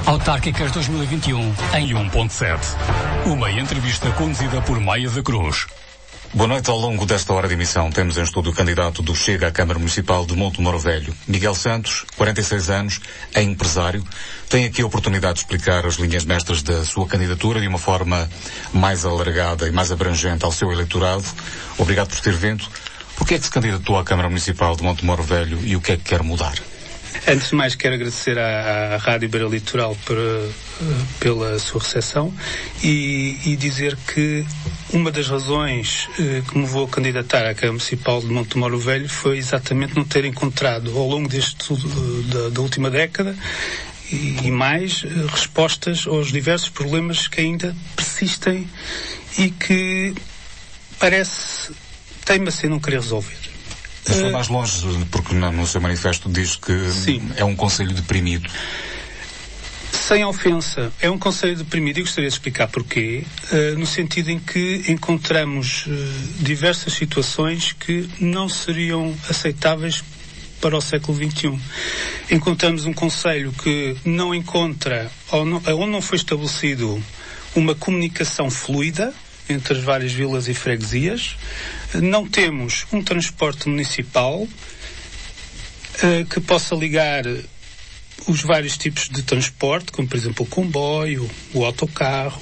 Autárquicas 2021 em 1.7. Uma entrevista conduzida por Maia da Cruz. Boa noite. Ao longo desta hora de emissão temos em estúdio o candidato do Chega à Câmara Municipal de Montemoro Velho, Miguel Santos, 46 anos, é empresário. Tem aqui a oportunidade de explicar as linhas mestras da sua candidatura de uma forma mais alargada e mais abrangente ao seu eleitorado. Obrigado por ter vindo. Por que é que se candidatou à Câmara Municipal de Montemoro Velho e o que é que quer mudar? Antes de mais, quero agradecer à Rádio Beira Litoral pela sua recepção e dizer que uma das razões que me vou candidatar à Câmara Municipal de Montemoro Velho foi exatamente não ter encontrado, ao longo da última década e mais, respostas aos diversos problemas que ainda persistem e que parece teima-se em não querer resolver. Mas foi mais longe, porque no seu manifesto diz que sim, é um concelho deprimido. Sem ofensa, é um concelho deprimido e gostaria de explicar porquê, no sentido em que encontramos diversas situações que não seriam aceitáveis para o século XXI. Encontramos um concelho que não encontra, ou não foi estabelecido uma comunicação fluida entre as várias vilas e freguesias. Não temos um transporte municipal que possa ligar os vários tipos de transporte, como por exemplo o comboio, o autocarro,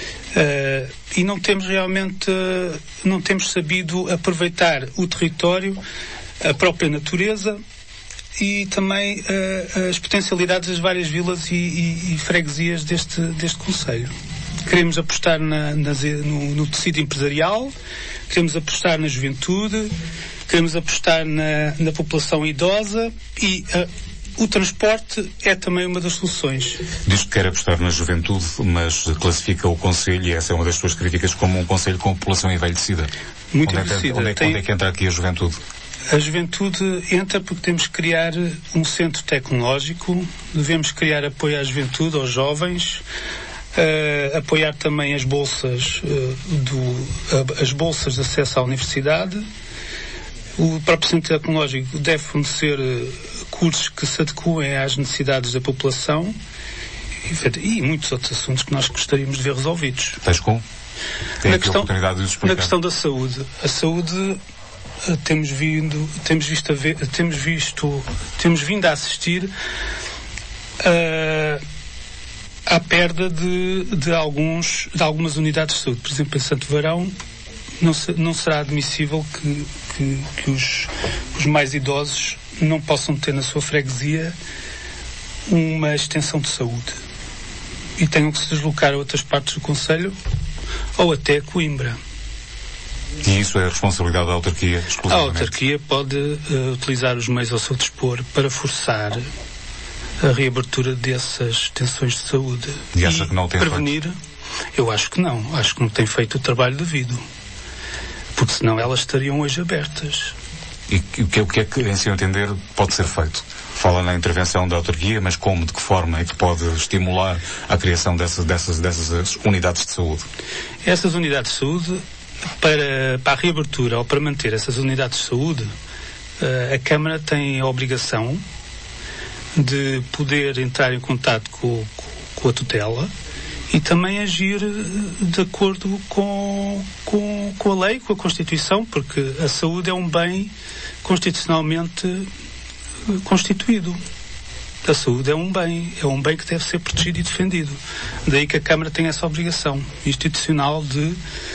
e não temos realmente, não temos sabido aproveitar o território, a própria natureza e também as potencialidades das várias vilas e freguesias deste concelho. Queremos apostar no tecido empresarial, queremos apostar na juventude, queremos apostar na população idosa e o transporte é também uma das soluções. Diz que quer apostar na juventude, mas classifica o concelho, e essa é uma das suas críticas, como um concelho com população envelhecida. Muito envelhecida. Onde é que entra aqui a juventude? A juventude entra porque temos que criar um centro tecnológico, devemos criar apoio à juventude, aos jovens, apoiar também as bolsas as bolsas de acesso à universidade. O próprio Centro Tecnológico deve fornecer cursos que se adequem às necessidades da população e muitos outros assuntos que nós gostaríamos de ver resolvidos. Tem aqui a oportunidade de explicar. Na questão da saúde, a saúde temos vindo a assistir à perda de algumas unidades de saúde. Por exemplo, em Santo Varão não será admissível que os mais idosos não possam ter na sua freguesia uma extensão de saúde e tenham que se deslocar a outras partes do concelho ou até Coimbra. E isso é a responsabilidade da autarquia exclusivamente? A autarquia pode utilizar os meios ao seu dispor para forçar a reabertura dessas extensões de saúde. E acha que não tem prevenir? Feito? Eu acho que não. Acho que não tem feito o trabalho devido. Porque senão elas estariam hoje abertas. E o que é que, em seu entender, pode ser feito? Fala na intervenção da autarquia, mas como, de que forma é que pode estimular a criação dessas unidades de saúde? Essas unidades de saúde, para a reabertura ou para manter essas unidades de saúde, a Câmara tem a obrigação de poder entrar em contato com a tutela e também agir de acordo com a lei, com a Constituição, porque a saúde é um bem constitucionalmente constituído. A saúde é um bem que deve ser protegido e defendido. Daí que a Câmara tem essa obrigação institucional de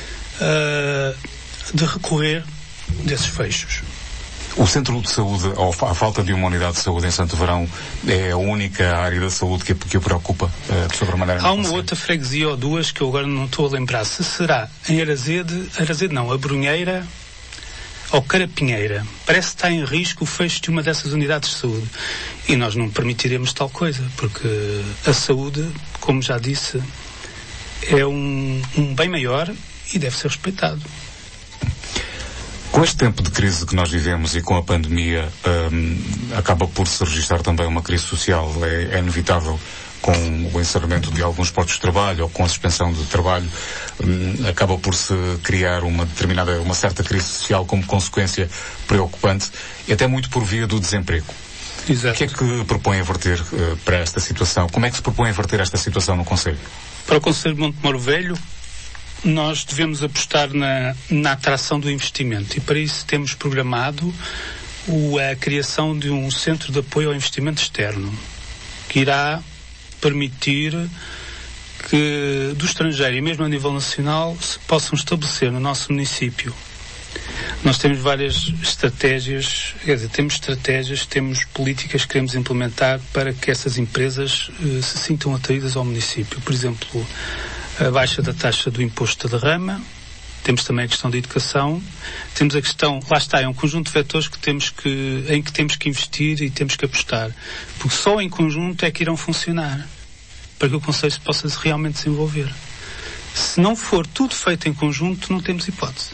recorrer desses fechos. O centro de saúde, ou a falta de uma unidade de saúde em Santo Varão, é a única área da saúde que o preocupa de sobremaneira? Há uma outra freguesia ou duas que eu agora não estou a lembrar se será em a Brunheira ou Carapinheira. Parece que está em risco o fecho de uma dessas unidades de saúde. E nós não permitiremos tal coisa, porque a saúde, como já disse, é um bem maior e deve ser respeitado. Com este tempo de crise que nós vivemos e com a pandemia, acaba por se registrar também uma crise social. É inevitável, com o encerramento de alguns postos de trabalho ou com a suspensão de trabalho, acaba por se criar uma certa crise social como consequência preocupante, e até muito por via do desemprego. Exato. O que é que propõe inverter para esta situação? Como é que se propõe inverter esta situação no Conselho? Para o Conselho de Montemoro Velho, nós devemos apostar na atração do investimento, e para isso temos programado a criação de um centro de apoio ao investimento externo, que irá permitir que do estrangeiro e mesmo a nível nacional se possam estabelecer no nosso município. Nós temos várias estratégias, temos políticas que queremos implementar para que essas empresas se sintam atraídas ao município. Por exemplo, a baixa da taxa do imposto da derrama, temos também a questão da educação, temos a questão, lá está, é um conjunto de vetores em que temos que investir e temos que apostar, porque só em conjunto é que irão funcionar, para que o Conselho se possa realmente desenvolver. Se não for tudo feito em conjunto, não temos hipótese.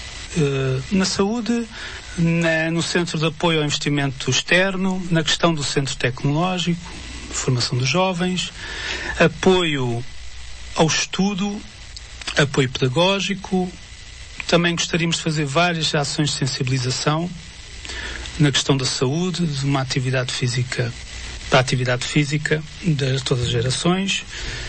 Na saúde, no centro de apoio ao investimento externo, na questão do centro tecnológico, formação dos jovens, apoio ao estudo, apoio pedagógico. Também gostaríamos de fazer várias ações de sensibilização na questão da saúde, de uma atividade física, para a atividade física de todas as gerações,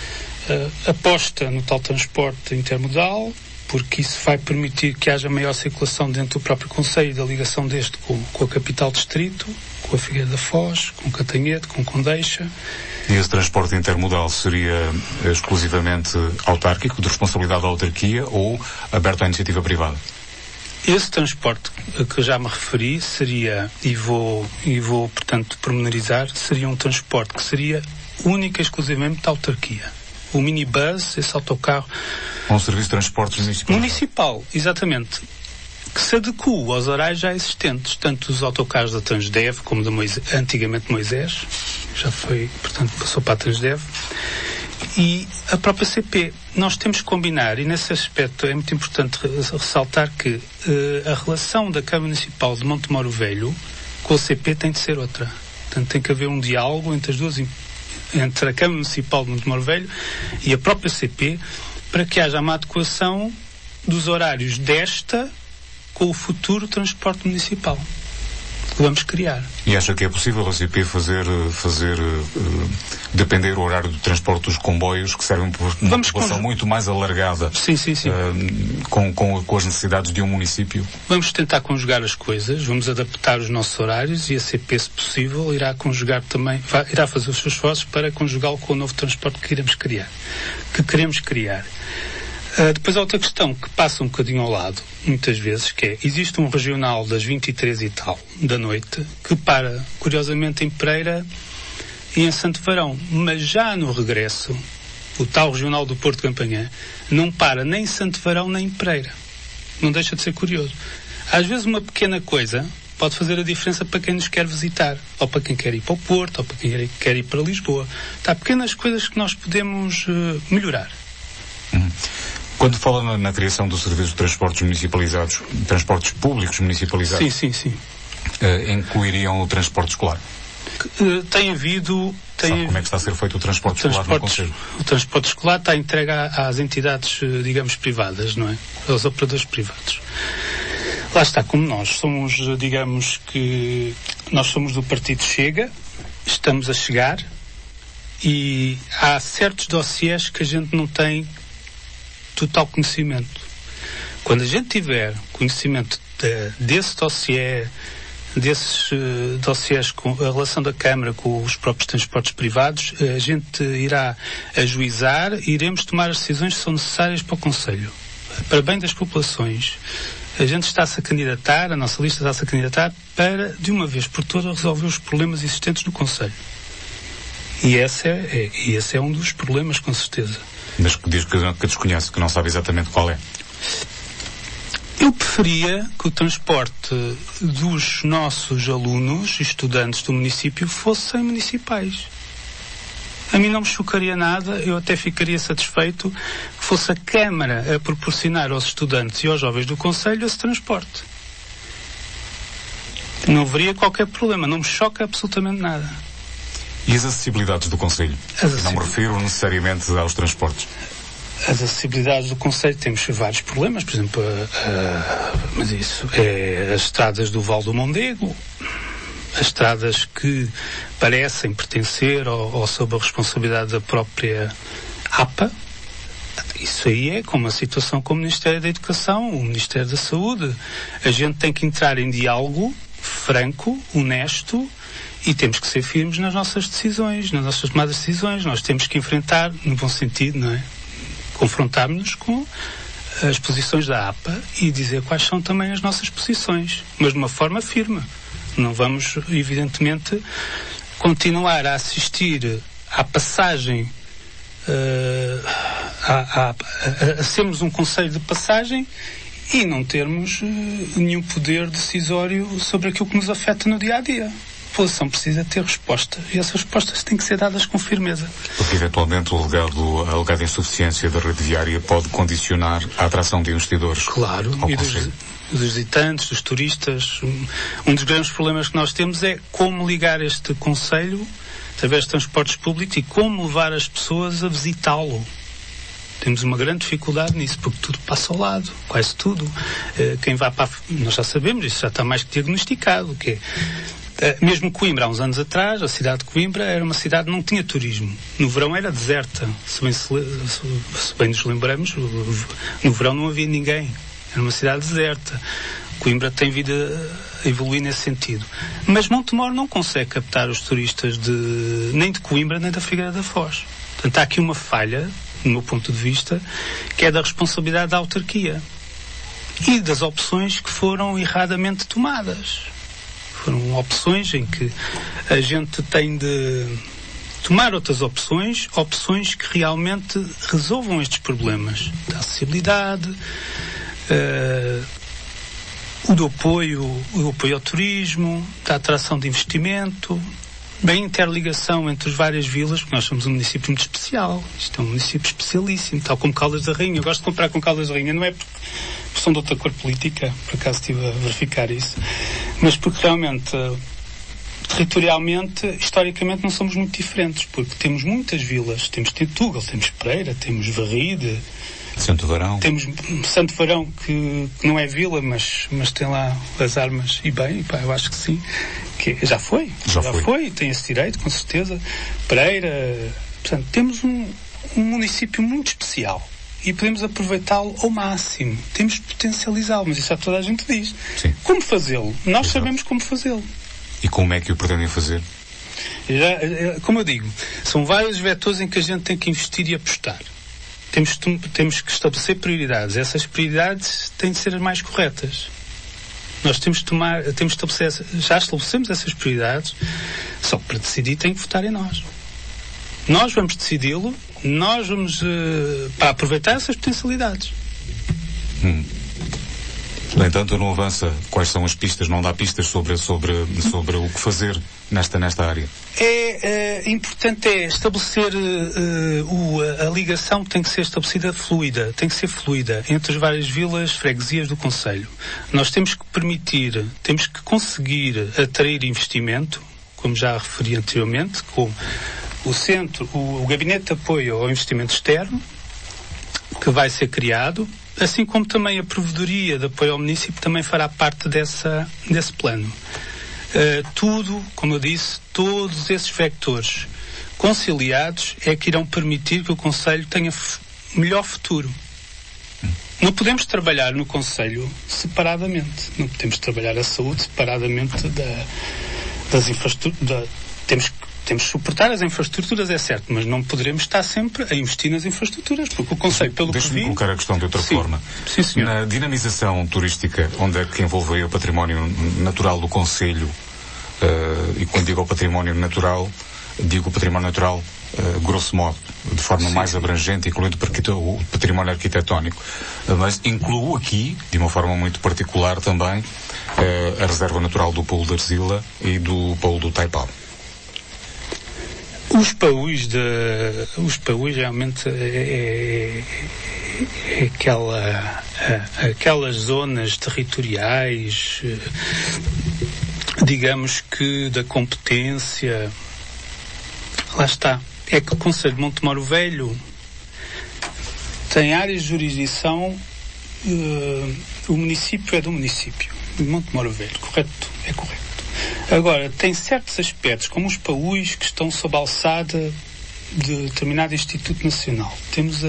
aposta no tal transporte intermodal, porque isso vai permitir que haja maior circulação dentro do próprio Concelho, da ligação deste com a capital distrito, com a Figueira da Foz, com Catanhete, com Condeixa. E esse transporte intermodal seria exclusivamente autárquico, de responsabilidade da autarquia, ou aberto à iniciativa privada? Esse transporte a que já me referi seria, e vou portanto, pormenorizar, seria um transporte que seria única e exclusivamente da autarquia. O minibus, esse autocarro... Um serviço de transportes municipal. Municipal, exatamente. Que se adequa aos horários já existentes, tanto os autocarros da Transdev, como da antigamente Moisés, já foi, portanto, passou para a Transdev, e a própria CP. Nós temos que combinar, e nesse aspecto é muito importante ressaltar que a relação da Câmara Municipal de Montemoro Velho com a CP tem de ser outra. Portanto, tem que haver um diálogo entre a Câmara Municipal de Montemoro Velho e a própria CP, para que haja uma adequação dos horários desta com o futuro transporte municipal que vamos criar. E acha que é possível a CP fazer depender o horário do transporte dos comboios, que servem para uma população muito mais alargada, sim. Com as necessidades de um município? Vamos tentar conjugar as coisas, vamos adaptar os nossos horários, e a CP, se possível, irá conjugar também, irá fazer os seus esforços para conjugá-lo com o novo transporte que queremos criar. Depois há outra questão que passa um bocadinho ao lado, muitas vezes, que é, existe um regional das 23 e tal da noite, que para, curiosamente, em Pereira e em Santo Varão, mas já no regresso, o tal regional do Porto de Campanhã, não para nem em Santo Varão nem em Pereira. Não deixa de ser curioso. Às vezes uma pequena coisa pode fazer a diferença para quem nos quer visitar, ou para quem quer ir para o Porto, ou para quem quer ir para Lisboa. Há pequenas coisas que nós podemos melhorar. Quando fala na criação do serviço de transportes municipalizados, transportes públicos municipalizados... Sim. Incluiriam o transporte escolar? Tem havido... Sabe como é que está a ser feito o transporte escolar no Conselho? O transporte escolar está entregue às entidades, digamos, privadas, não é? Aos operadores privados. Lá está, como nós somos, digamos que... Nós somos do Partido Chega, estamos a chegar, e há certos dossiês que a gente não tem total conhecimento. Quando a gente tiver conhecimento desse dossiê, desses dossiês com a relação da Câmara com os próprios transportes privados, a gente irá ajuizar e iremos tomar as decisões que são necessárias para o Conselho. Para bem das populações, a gente está-se a candidatar, a nossa lista está-se a candidatar para, de uma vez por todas, resolver os problemas existentes no Conselho. E esse é um dos problemas, com certeza. Mas que diz que desconhece, que não sabe exatamente qual é. Eu preferia que o transporte dos nossos alunos, estudantes do município, fossem municipais. A mim não me chocaria nada, eu até ficaria satisfeito que fosse a Câmara a proporcionar aos estudantes e aos jovens do Concelho esse transporte. Não haveria qualquer problema, não me choca absolutamente nada. E as acessibilidades do Concelho? Não me refiro necessariamente aos transportes. As acessibilidades do Concelho temos vários problemas, por exemplo, mas isso é as estradas do Val do Mondego, as estradas que parecem pertencer ou sob a responsabilidade da própria APA. Isso aí é como a situação com o Ministério da Educação, o Ministério da Saúde. A gente tem que entrar em diálogo franco, honesto, e temos que ser firmes nas nossas decisões, nas nossas tomadas de decisões. Nós temos que enfrentar, no bom sentido, não é? Confrontarmos-nos com as posições da APA e dizer quais são também as nossas posições, mas de uma forma firme. Não vamos, evidentemente, continuar a assistir à passagem, a sermos um conselho de passagem e não termos nenhum poder decisório sobre aquilo que nos afeta no dia-a-dia. A população precisa ter resposta e essas respostas têm que ser dadas com firmeza. Porque, eventualmente, a alegada insuficiência da rede viária pode condicionar a atração de investidores. Claro, e dos visitantes, dos turistas. Um dos grandes problemas que nós temos é como ligar este concelho através de transportes públicos e como levar as pessoas a visitá-lo. Temos uma grande dificuldade nisso, porque tudo passa ao lado, quase tudo. Quem vai para nós já sabemos, isso já está mais que diagnosticado, que mesmo Coimbra, há uns anos atrás, a cidade de Coimbra era uma cidade que não tinha turismo. No verão era deserta. Se bem nos lembramos, no verão não havia ninguém. Era uma cidade deserta. Coimbra tem vindo a evoluir nesse sentido. Mas Montemor não consegue captar os turistas nem de Coimbra, nem da Figueira da Foz. Portanto, há aqui uma falha, do meu ponto de vista, que é da responsabilidade da autarquia e das opções que foram erradamente tomadas. Foram opções em que a gente tem de tomar outras opções que realmente resolvam estes problemas da acessibilidade, o apoio ao turismo, da atração de investimento, da interligação entre as várias vilas, porque nós somos um município muito especial. Isto é um município especialíssimo, tal como Caldas da Rainha. Eu gosto de comparar com Caldas da Rainha, não é porque são de outra cor política, por acaso estive a verificar isso, mas porque realmente, territorialmente, historicamente, não somos muito diferentes, porque temos muitas vilas. Temos Tentugal, temos Pereira, temos Varride, Santo Varão. Temos Santo Varão, que não é vila, mas tem lá as armas, e bem, pá, eu acho que sim. Que já foi, tem esse direito, com certeza. Pereira, portanto, temos um município muito especial e podemos aproveitá-lo ao máximo. Temos de potencializá-lo, mas isso toda a gente diz. Sim. Como fazê-lo? Nós Exato. Sabemos como fazê-lo. E como é que o pretendem fazer? Como eu digo, são vários vetores em que a gente tem que investir e apostar. Temos que estabelecer prioridades. Essas prioridades têm de ser as mais corretas. Nós temos de estabelecer, já estabelecemos essas prioridades, só que para decidir tem que votar em nós. Nós vamos decidi-lo, nós vamos para aproveitar essas potencialidades. No entanto, não avança quais são as pistas, não dá pistas sobre o que fazer nesta área. Importante estabelecer a ligação tem que ser estabelecida fluida, tem que ser fluida entre as várias vilas, freguesias do concelho. Nós temos que conseguir atrair investimento, como já referi anteriormente, com o centro, o gabinete de apoio ao investimento externo, que vai ser criado, assim como também a provedoria de apoio ao município também fará parte desse plano. Tudo, como eu disse, todos esses vectores conciliados é que irão permitir que o concelho tenha melhor futuro. Não podemos trabalhar no concelho separadamente. Não podemos trabalhar a saúde separadamente das infraestruturas. Temos que suportar as infraestruturas, é certo, mas não poderemos estar sempre a investir nas infraestruturas, porque o concelho, pelo que vi... Deixa-me colocar a questão de outra forma. Sim, senhor. Na dinamização turística, onde é que envolve o património natural do concelho, e quando digo o património natural, digo o património natural, grosso modo, de forma mais abrangente, incluindo o património arquitetónico. Mas incluo aqui, de uma forma muito particular também, a reserva natural do Polo de Arzila e do Polo do Taipau. Os paús realmente é aquelas zonas territoriais, digamos que da competência. Lá está. É que o Concelho de Montemor Velho tem áreas de jurisdição, o município é do município, de Montemor Velho, correto? É correto. Agora, tem certos aspectos, como os paúis, que estão sob a alçada de determinado Instituto Nacional. Temos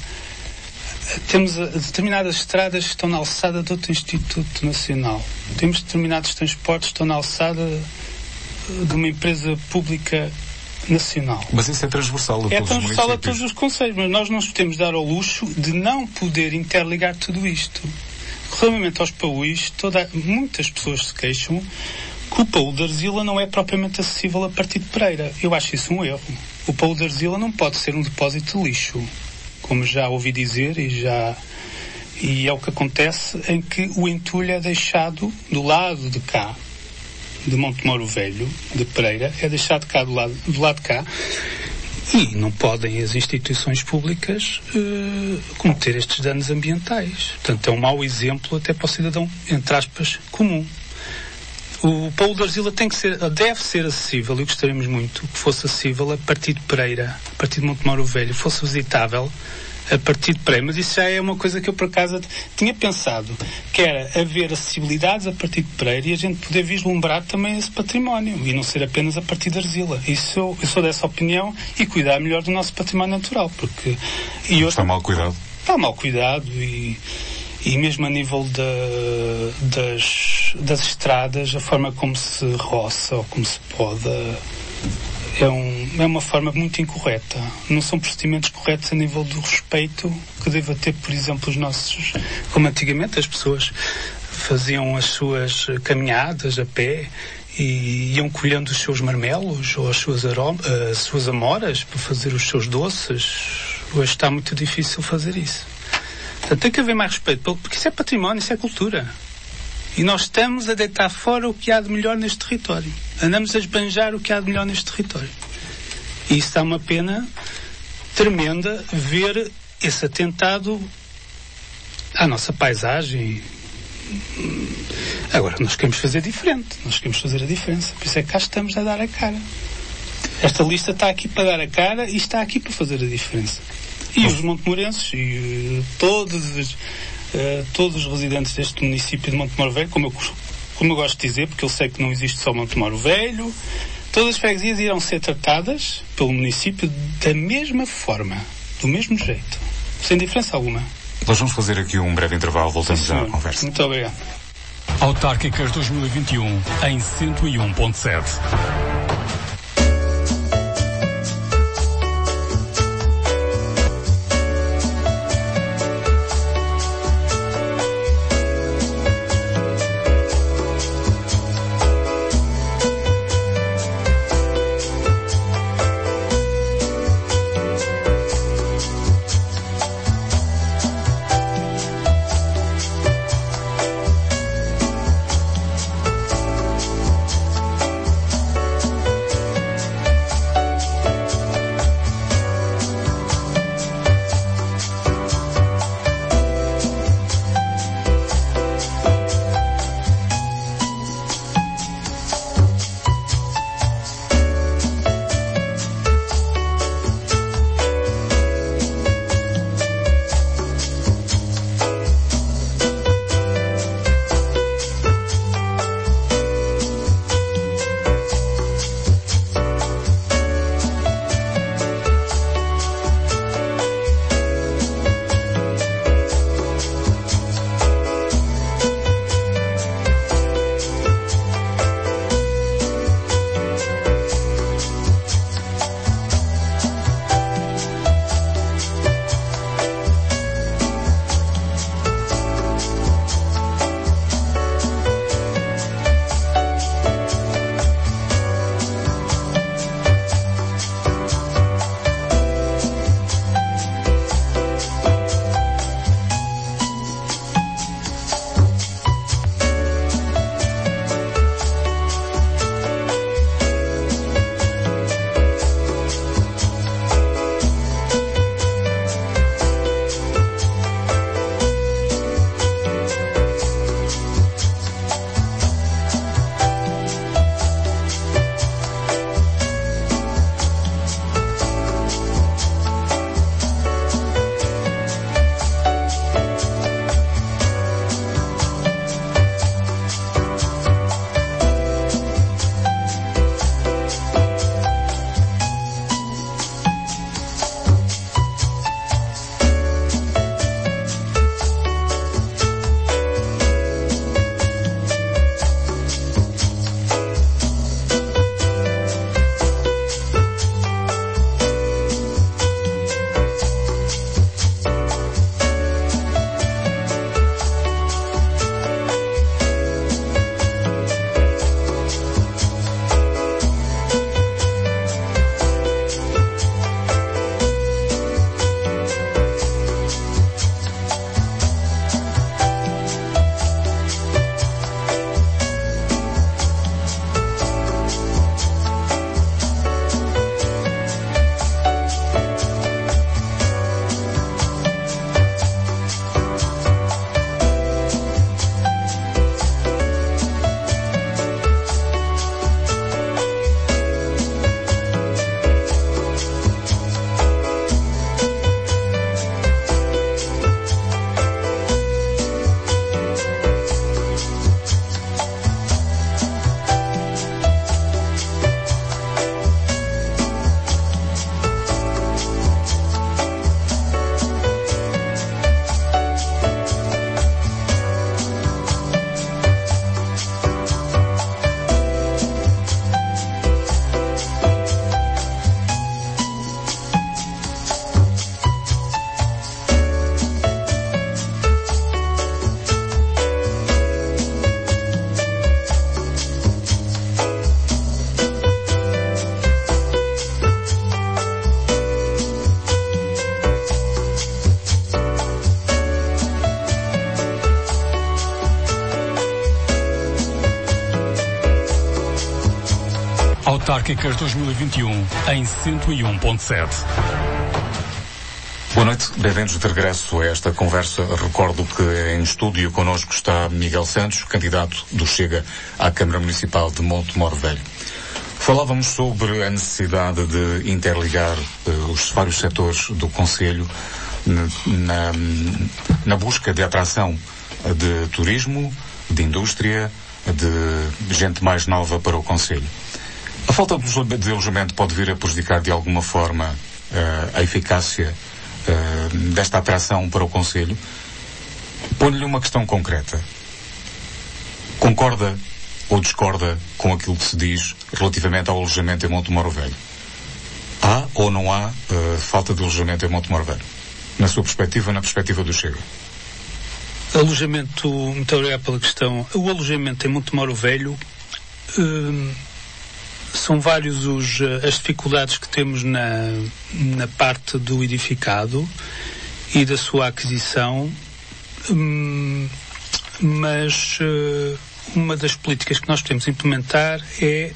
determinadas estradas que estão na alçada de outro Instituto Nacional. Temos determinados transportes que estão na alçada de uma empresa pública nacional. Mas isso é transversal a todos os municípios. É transversal a todos os concelhos, mas nós não nos podemos dar ao luxo de não poder interligar tudo isto. Relativamente aos paúis, muitas pessoas se queixam que o paú de argila não é propriamente acessível a partir de Pereira. Eu acho isso um erro. O paú de argila não pode ser um depósito de lixo, como já ouvi dizer e é o que acontece, em que o entulho é deixado do lado de cá, de Montemoro Velho, de Pereira, é deixado cá do lado de cá, e não podem as instituições públicas cometer estes danos ambientais. Portanto, é um mau exemplo até para o cidadão, entre aspas, comum. O paú de argila deve ser acessível, e gostaríamos muito que fosse acessível a partir de Pereira, a partir de Montemoro Velho, fosse visitável a partir de Pereira. Mas isso já é uma coisa que eu, por acaso, tinha pensado, que era haver acessibilidades a partir de Pereira e a gente poder vislumbrar também esse património, e não ser apenas a partir de argila. Eu sou dessa opinião, e cuidar melhor do nosso património natural, porque... Está mal cuidado. Está mal cuidado, e mesmo a nível das estradas, a forma como se roça ou como se poda é uma forma muito incorreta. Não são procedimentos corretos a nível do respeito que deva ter, por exemplo, os nossos... Como antigamente as pessoas faziam as suas caminhadas a pé e iam colhendo os seus marmelos ou as suas amoras para fazer os seus doces. Hoje está muito difícil fazer isso. Portanto, tem que haver mais respeito, porque isso é património, isso é cultura. E nós estamos a deitar fora o que há de melhor neste território. Andamos a esbanjar o que há de melhor neste território. E isso dá uma pena tremenda ver esse atentado à nossa paisagem. Agora, nós queremos fazer diferente. Nós queremos fazer a diferença. Por isso é que cá estamos a dar a cara. Esta lista está aqui para dar a cara e está aqui para fazer a diferença. E os montemorenses e todos os residentes deste município de Montemoro Velho, como eu gosto de dizer, porque eu sei que não existe só Montemoro Velho, todas as freguesias irão ser tratadas pelo município da mesma forma, do mesmo jeito, sem diferença alguma. Nós vamos fazer aqui um breve intervalo, voltamos à conversa. Muito obrigado. Autárquicas 2021 em 101.7. Autárquicas 2021 em 101.7. Boa noite, bem-vindos de regresso a esta conversa. Recordo que em estúdio connosco está Miguel Santos, candidato do Chega à Câmara Municipal de Montemor Velho. Falávamos sobre a necessidade de interligar os vários setores do Concelho na busca de atração de turismo, de indústria, de gente mais nova para o Concelho. A falta de alojamento pode vir a prejudicar de alguma forma a eficácia desta atração para o Concelho. Ponho-lhe uma questão concreta. Concorda ou discorda com aquilo que se diz relativamente ao alojamento em Montemor Velho? Há ou não há falta de alojamento em Montemor Velho? Na sua perspectiva, na perspectiva do Chega? Alojamento, muito obrigado pela questão. O alojamento em Montemor Velho, são vários as dificuldades que temos na parte do edificado e da sua aquisição, mas uma das políticas que nós temos a implementar é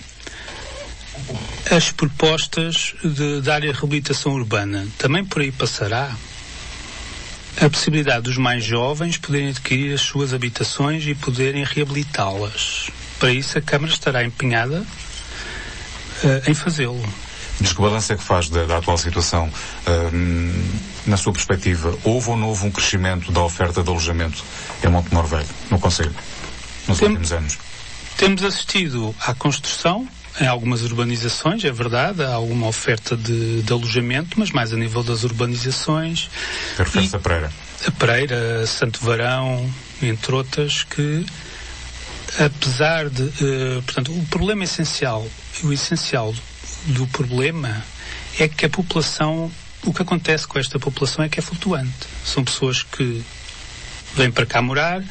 as propostas de área de reabilitação urbana. Também por aí passará a possibilidade dos mais jovens poderem adquirir as suas habitações e poderem reabilitá-las. Para isso a Câmara estará empenhada em fazê-lo. Diz que o balanço é que faz da atual situação, na sua perspectiva, houve ou não houve um crescimento da oferta de alojamento em Montemor Velho, no Concelho, nos últimos anos? Temos assistido à construção em algumas urbanizações, é verdade, há alguma oferta de alojamento, mas mais a nível das urbanizações. Refere-se a Pereira? A Pereira, Santo Varão, entre outras, que apesar de... portanto, o problema essencial, o essencial do problema é que a população, o que acontece com esta população é que é flutuante. São pessoas que vêm para cá morar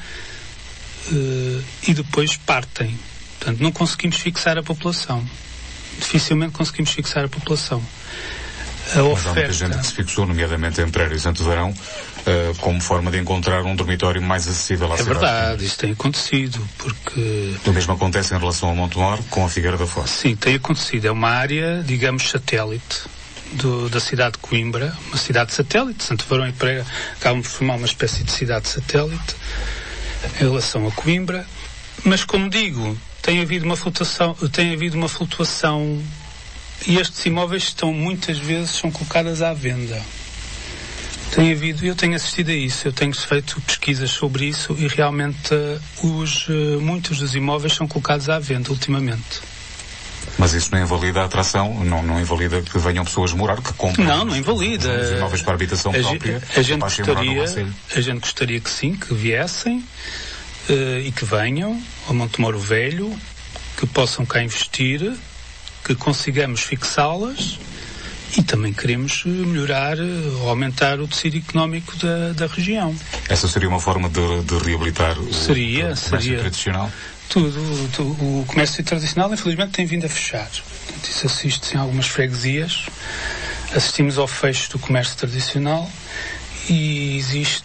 e depois partem. Portanto, não conseguimos fixar a população. Dificilmente conseguimos fixar a população. Mas há muita gente que se fixou, nomeadamente em Pereira e Santo Varão, como forma de encontrar um dormitório mais acessível à cidade. É verdade, isso tem acontecido, porque... O mesmo acontece em relação ao Montemor com a Figueira da Foz. Sim, tem acontecido. É uma área, digamos, satélite da cidade de Coimbra, uma cidade satélite. Santo Varão e Pereira acabam por formar uma espécie de cidade satélite em relação a Coimbra. Mas, como digo, tem havido uma flutuação e estes imóveis muitas vezes são colocados à venda. Eu tenho assistido a isso, eu tenho feito pesquisas sobre isso e realmente muitos dos imóveis são colocados à venda ultimamente. Mas isso não invalida a atração, não invalida que venham pessoas morar, que comprem. Não invalida. Os imóveis para a habitação própria. A gente gostaria que sim, que viessem e que venham ao Montemor Velho, que possam cá investir, que consigamos fixá-las e também queremos melhorar ou aumentar o tecido económico da região. Essa seria uma forma de reabilitar o comércio tradicional? O comércio tradicional, infelizmente, tem vindo a fechar. Portanto, isso assiste-se em algumas freguesias. Assistimos ao fecho do comércio tradicional e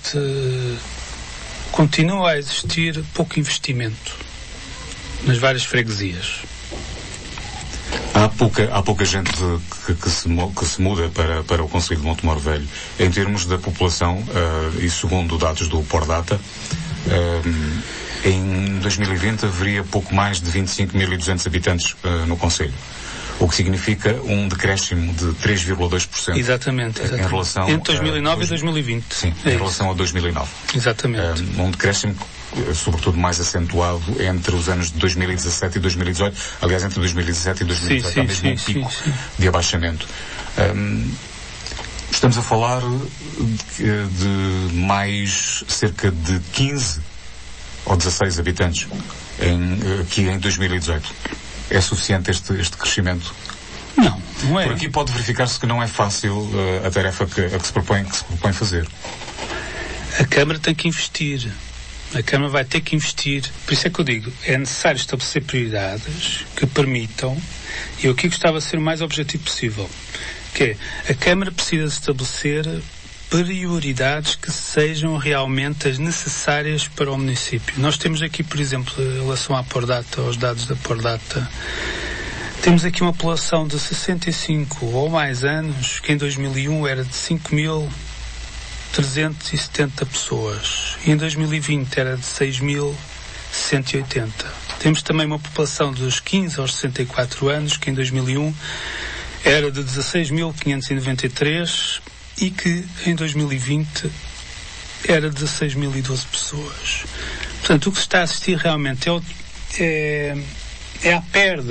continua a existir pouco investimento nas várias freguesias. Há pouca gente que se muda para o Concelho de Montemor Velho. Em termos da população, e segundo dados do Pordata, em 2020 haveria pouco mais de 25.200 habitantes no Concelho. O que significa um decréscimo de 3,2%. Exatamente. Em relação entre 2009 e 2020. Sim, em relação a 2009. Exatamente. Um decréscimo, sobretudo, mais acentuado entre os anos de 2017 e 2018. Aliás, entre 2017 e 2018 há mesmo um pico de abaixamento. Estamos a falar de mais cerca de 15 ou 16 habitantes aqui em 2018. É suficiente este crescimento? Não é. Por aqui pode verificar-se que não é fácil a tarefa que se propõe fazer. A Câmara tem que investir. A Câmara vai ter que investir. Por isso é que eu digo, é necessário estabelecer prioridades que permitam, e eu aqui gostava de ser o mais objetivo possível, que é, a Câmara precisa estabelecer prioridades que sejam realmente as necessárias para o município. Nós temos aqui, por exemplo, em relação à Pordata, aos dados da Pordata, Temos aqui uma população de 65 ou mais anos, que em 2001 era de 5.370 pessoas. E em 2020 era de 6.180. Temos também uma população dos 15 aos 64 anos, que em 2001 era de 16.593 e que em 2020 era 16.012 pessoas. Portanto, o que se está a assistir realmente é a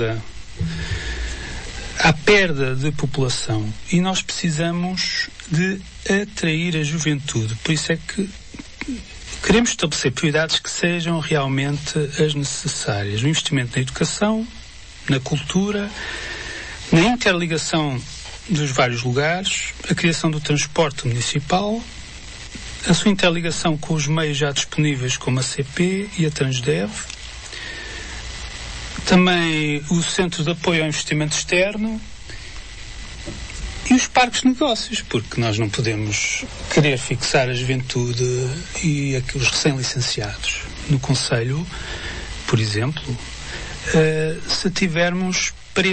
perda de população, e nós precisamos de atrair a juventude. Por isso é que queremos estabelecer prioridades que sejam realmente as necessárias. O investimento na educação, na cultura, na interligação dos vários lugares, a criação do transporte municipal, a sua interligação com os meios já disponíveis como a CP e a Transdev, também o Centro de Apoio ao Investimento Externo e os parques de negócios, porque nós não podemos querer fixar a juventude e os recém-licenciados no concelho, por exemplo, se tivermos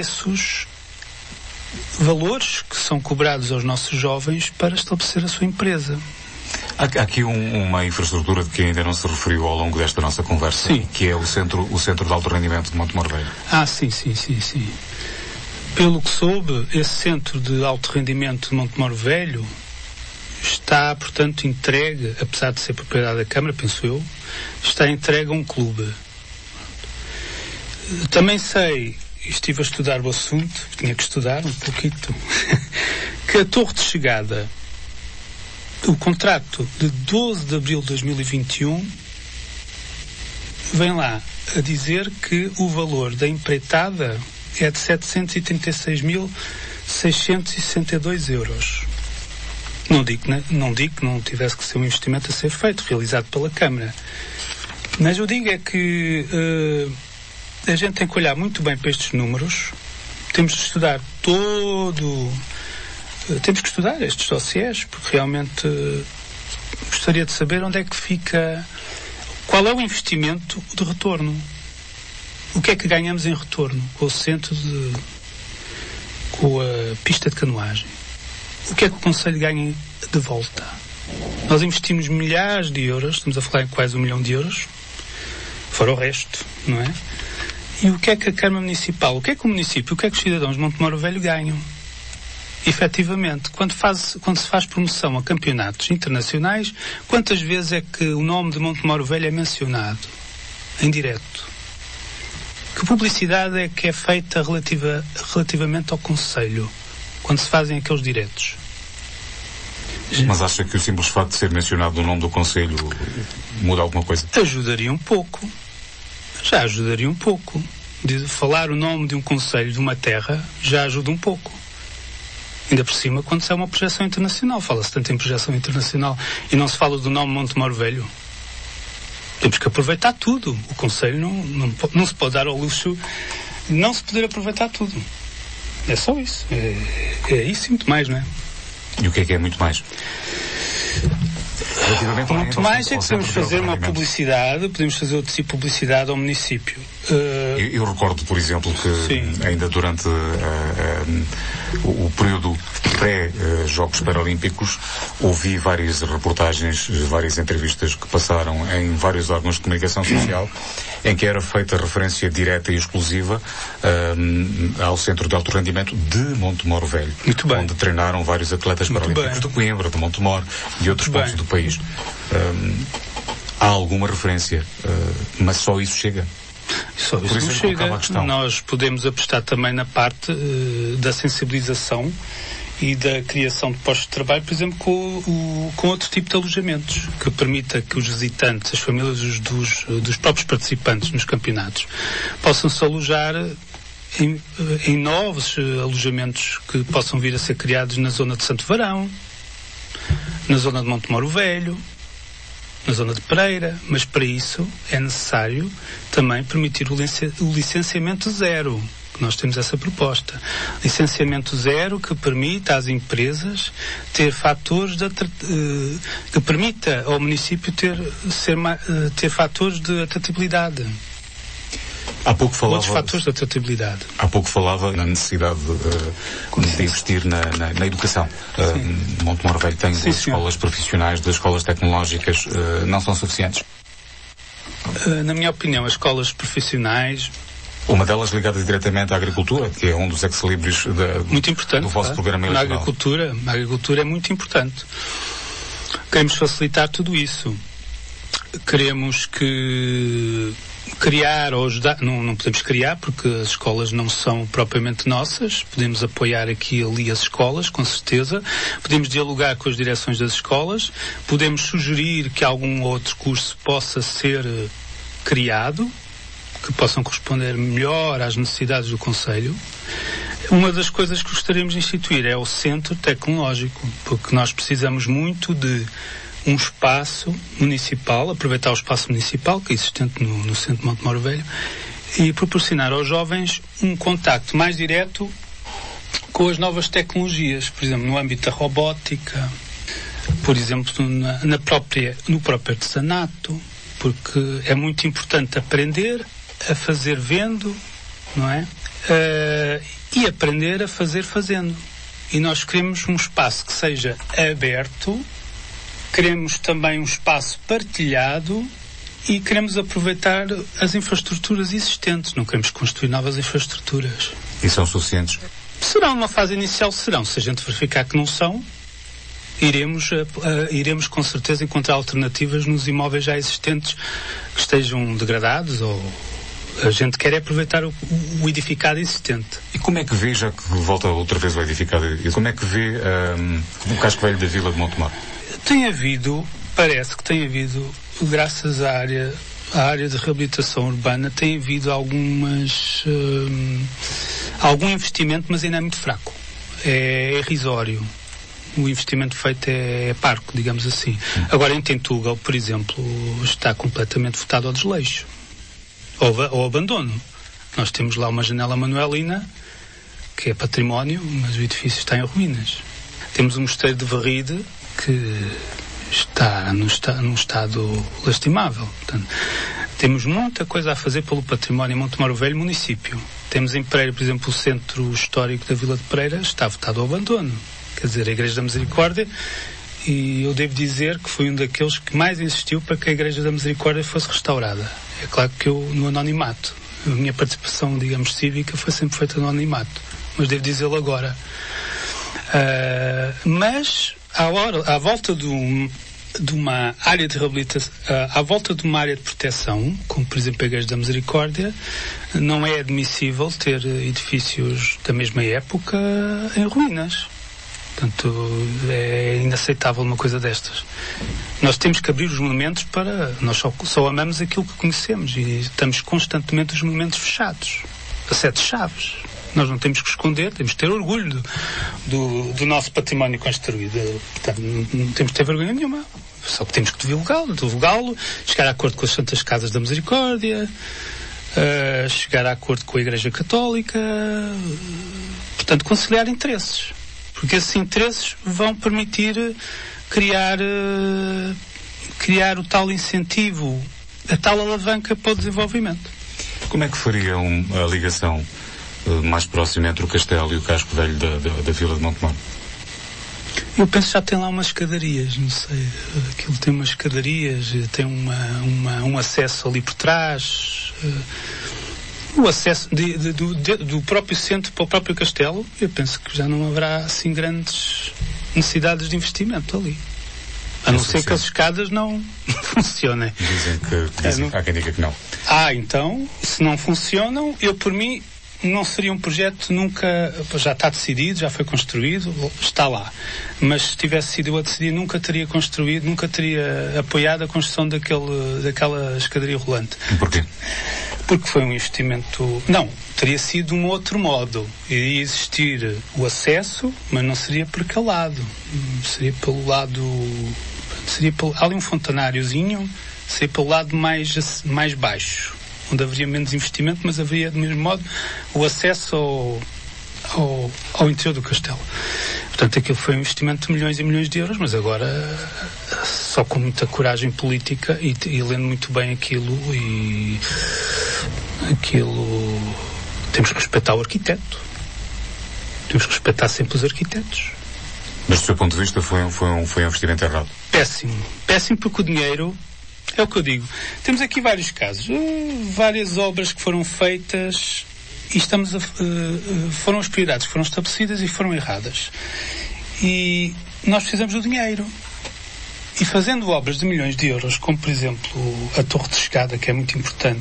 valores que são cobrados aos nossos jovens para estabelecer a sua empresa. Há aqui uma infraestrutura de que ainda não se referiu ao longo desta nossa conversa, sim, que é o centro de alto rendimento de Montemor Velho. Sim. Pelo que soube, esse centro de alto rendimento de Montemor Velho está, portanto, entregue, apesar de ser propriedade da Câmara, penso eu, está entregue a um clube. Também sei, estive a estudar o assunto, tinha que estudar um pouquito, que a Torre de Chegada, o contrato de 12 de abril de 2021 vem lá a dizer que o valor da empreitada é de 736.662 euros. Não digo que não tivesse que ser um investimento a ser feito, realizado pela Câmara. Mas eu digo é que a gente tem que olhar muito bem para estes números, temos de estudar temos que estudar estes dossiês, porque realmente gostaria de saber onde é que fica, qual é o investimento de retorno. O que é que ganhamos em retorno com o centro com a pista de canoagem? O que é que o Concelho ganha de volta? Nós investimos milhares de euros, estamos a falar em quase 1 milhão de euros, fora o resto, não é? E o que é que a Câmara Municipal, o que é que o município, o que é que os cidadãos de Montemor Velho ganham? Efetivamente, quando se faz promoção a campeonatos internacionais, quantas vezes é que o nome de Montemor Velho é mencionado em direto? Que publicidade é que é feita relativamente ao Concelho, quando se fazem aqueles diretos? Mas acha que o simples facto de ser mencionado o nome do Concelho muda alguma coisa? Ajudaria um pouco. Já ajudaria um pouco. De falar o nome de um concelho, de uma terra, já ajuda um pouco. Ainda por cima, quando se é uma projeção internacional. Fala-se tanto em projeção internacional e não se fala do nome Montemor Velho. Temos que aproveitar tudo. O concelho não se pode dar ao luxo de não se poder aproveitar tudo. É só isso. É isso e muito mais, não é? E o que é muito mais? Muito mais é que podemos fazer uma publicidade, podemos fazer outro tipo de publicidade ao município. Eu recordo, por exemplo, que ainda durante o período pré-Jogos Paralímpicos ouvi várias reportagens, várias entrevistas que passaram em vários órgãos de comunicação social em que era feita referência direta e exclusiva ao Centro de Alto Rendimento de Montemor Velho, onde treinaram vários atletas paralímpicos de Coimbra, de Montemor e outros pontos do país. Há alguma referência, mas só isso chega. Só isso não chega. Nós podemos apostar também na parte da sensibilização e da criação de postos de trabalho, por exemplo, com outro tipo de alojamentos, que permita que os visitantes, as famílias dos próprios participantes nos campeonatos, possam se alojar em novos alojamentos que possam vir a ser criados na zona de Santo Varão, na zona de Montemor Velho, na zona de Pereira, mas para isso é necessário também permitir o licenciamento zero. Nós temos essa proposta. Licenciamento zero que permita às empresas ter fatores que permita ao município ter fatores de atratividade. Há pouco falava, outros fatores de adaptabilidade. Há pouco falava na necessidade de investir na educação. Montemor Velho tem duas escolas profissionais, duas escolas tecnológicas, não são suficientes? Na minha opinião, as escolas profissionais... Uma delas ligada diretamente à agricultura, que é um dos equilíbrios muito importante, do vosso programa eleitoral. A agricultura é muito importante. Queremos facilitar tudo isso. Queremos criar ou ajudar, não podemos criar porque as escolas não são propriamente nossas, podemos apoiar aqui e ali as escolas, com certeza, podemos dialogar com as direções das escolas, podemos sugerir que algum outro curso possa ser criado, que possam corresponder melhor às necessidades do concelho. Uma das coisas que gostaríamos de instituir é o centro tecnológico, porque nós precisamos muito de um espaço municipal, aproveitar o espaço municipal que é existente no centro de Montemor Velho e proporcionar aos jovens um contacto mais direto com as novas tecnologias, por exemplo, no âmbito da robótica, por exemplo, no próprio artesanato, porque é muito importante aprender a fazer vendo, não é? E aprender a fazer fazendo. E nós queremos um espaço que seja aberto, queremos também um espaço partilhado e queremos aproveitar as infraestruturas existentes. Não queremos construir novas infraestruturas. E são suficientes? Serão, numa fase inicial serão. Se a gente verificar que não são, iremos com certeza encontrar alternativas nos imóveis já existentes que estejam degradados ou... A gente quer aproveitar o edificado existente. E como é que vê, já que volta outra vez ao edificado, como é que vê o casco velho da Vila de Montemor? Parece que tem havido, graças à área de reabilitação urbana, tem havido algum investimento, mas ainda é muito fraco. É irrisório. O investimento feito é parco, digamos assim. Agora, em Tentugal, por exemplo, está completamente votado ao desleixo. Ou abandono. Nós temos lá uma janela manuelina, que é património, mas o edifício está em ruínas. Temos um mosteiro de Varride, que está num estado lastimável. Portanto, temos muita coisa a fazer pelo património em Montemor Velho, município. Temos em Pereira, por exemplo, o centro histórico da Vila de Pereira está votado ao abandono. Quer dizer, a Igreja da Misericórdia, e eu devo dizer que fui um daqueles que mais insistiu para que a Igreja da Misericórdia fosse restaurada. É claro que eu, no anonimato, a minha participação, digamos, cívica foi sempre feita no anonimato, mas devo dizê-lo agora. Mas, à volta de uma área de reabilitação, à volta de uma área de proteção, como por exemplo a Igreja da Misericórdia, não é admissível ter edifícios da mesma época em ruínas. Portanto, é inaceitável uma coisa destas. Nós temos que abrir os monumentos para... Nós só amamos aquilo que conhecemos e estamos constantemente os monumentos fechados. A 7 chaves. Nós não temos que esconder, temos que ter orgulho do nosso património construído. Portanto, não temos que ter vergonha nenhuma. Só que temos que divulgá-lo, chegar a acordo com as Santas Casas da Misericórdia, chegar a acordo com a Igreja Católica, portanto, conciliar interesses. Porque esses interesses vão permitir criar o tal incentivo, a tal alavanca para o desenvolvimento. Como é que faria a ligação mais próxima entre o Castelo e o casco velho da Vila de Montemor? Eu penso que já tem lá umas escadarias, não sei. Aquilo tem umas escadarias, tem um acesso ali por trás. O acesso do próprio centro para o próprio castelo, eu penso que já não haverá assim grandes necessidades de investimento ali. A não ser que as escadas não funcionem. Dizem que há quem diga que não. Então, se não funcionam, eu por mim não seria um projeto nunca, já está decidido, já foi construído, está lá. Mas se tivesse sido eu a decidir, nunca teria construído, nunca teria apoiado a construção daquela escadaria rolante. E porquê? Porque foi um investimento... Não, teria sido um outro modo. Iria existir o acesso, mas não seria por aquele lado. Seria pelo lado... Há ali um fontanáriozinho, seria pelo lado mais baixo, onde haveria menos investimento, mas haveria, do mesmo modo, o acesso ao interior do castelo. Portanto, aquilo foi um investimento de milhões e milhões de euros, mas agora, só com muita coragem política e lendo muito bem aquilo, e Aquilo... Temos que respeitar o arquiteto. Temos que respeitar sempre os arquitetos. Mas do seu ponto de vista foi um investimento errado? Péssimo. Péssimo porque o dinheiro... É o que eu digo. Temos aqui vários casos. Várias obras que foram feitas e foram as prioridades que foram estabelecidas e foram erradas. E nós precisamos do dinheiro. E fazendo obras de milhões de euros, como por exemplo a Torre de Chegada, que é muito importante,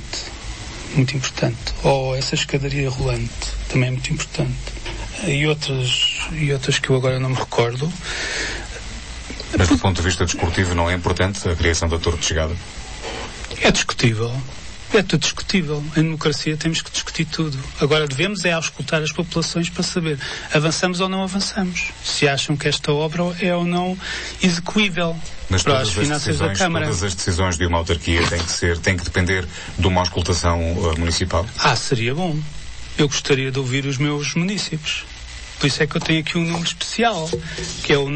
ou essa escadaria rolante, também é muito importante, e outras que eu agora não me recordo. Mas do ponto de vista desportivo não é importante a criação da Torre de Chegada? É discutível. É tudo discutível. Em democracia temos que discutir tudo. Agora devemos auscultar as populações para saber avançamos ou não avançamos. Se acham que esta obra é ou não execuível para as finanças da Câmara. Todas as decisões de uma autarquia têm que depender de uma auscultação municipal? Seria bom. Eu gostaria de ouvir os meus munícipes. Por isso é que eu tenho aqui um número especial, que é o